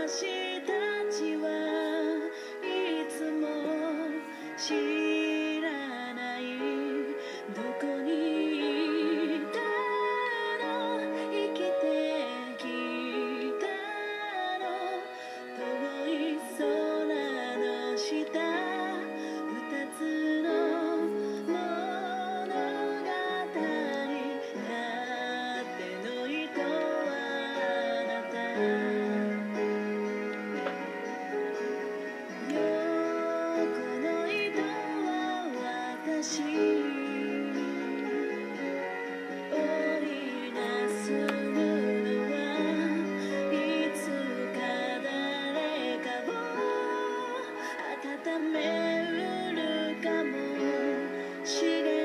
私たちはいつも知らないどこにいたの生きてきたの遠い空の下二つの物語縦の糸はあなた横の糸は私織りなす布はいつか誰かを温めうるかもしれ